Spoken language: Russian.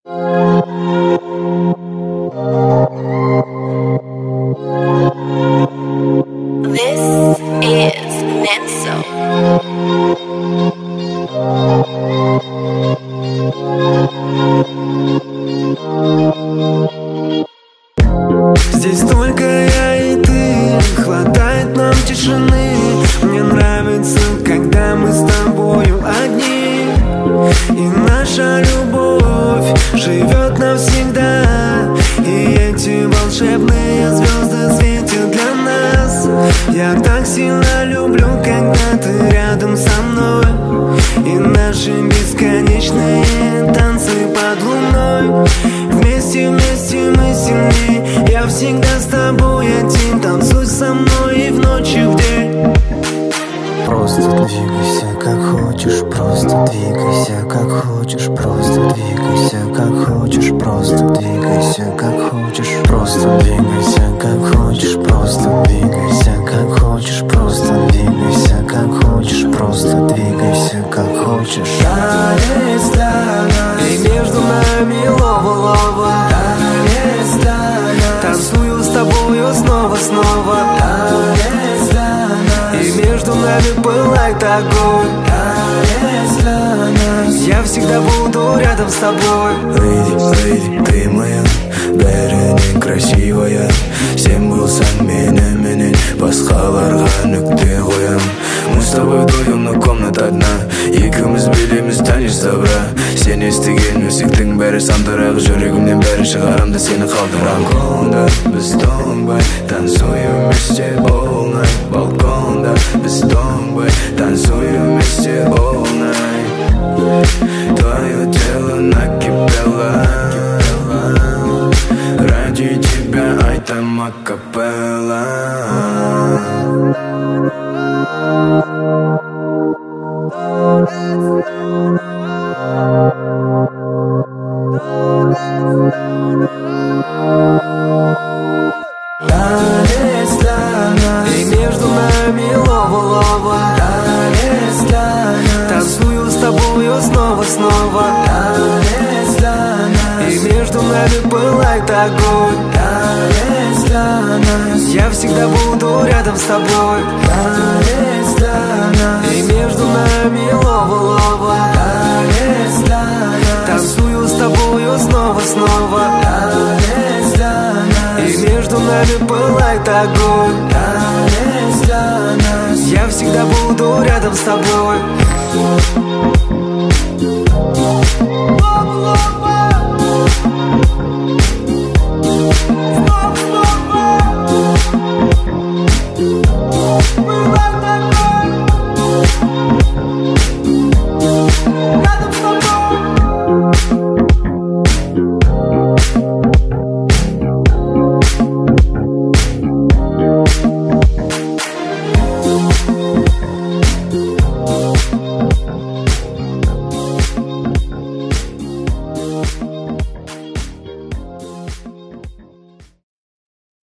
Здесь только я и ты, хватает нам тишины. Мне нравится, когда мы с тобою одни, и наша любовь живет навсегда. И эти волшебные звезды светят для нас. Я так сильно люблю, когда ты рядом со мной, и наши бесконечные танцы под луной. Вместе, вместе мы сильней. Я всегда с тобой один. Танцуй со мной и в ночь, и в день. Просто двигайся, как хочешь, просто двигайся, как хочешь, просто двигайся, как хочешь, просто двигайся, как хочешь, просто двигайся, как хочешь, просто двигайся, как хочешь, просто двигайся, как хочешь, просто двигайся, как хочешь. Танец для нас, и между нами лова-лова. Танец для нас, танцую с тобою снова-снова. Танец для нас, и между нами пылает огонь. Танец для нас, я всегда буду рядом с тобой. Леди, ты моя, бәрінен красивая. Сен болсаң менен басқаларға нүкте қоям. Мы с тобой вдвоем, но комната одна. Екеуміз билейміз тәнеш сабра. Сен естіген өсектің бәрі сандырақ. Жүрегімнен бәрі шығарамда сені қалдырам. Балконда біз тоңбай танцуем вместе all night. Балконда біз тоңбай танцуем вместе all night. Твое тело накипело, ради тебя айтам акапелла. Танец для нас, и между нами лова-лова. Танец для нас, танцую с тобою снова-снова. Танец для нас, и между нами пылает огонь. Танец для нас, я всегда буду рядом с тобой. Танец для нас, и между нами лова-лова. Танец для нас, танцую с тобою снова-снова. Танец для нас, и между нами пылает огонь. Танец для нас, я всегда буду рядом с тобой.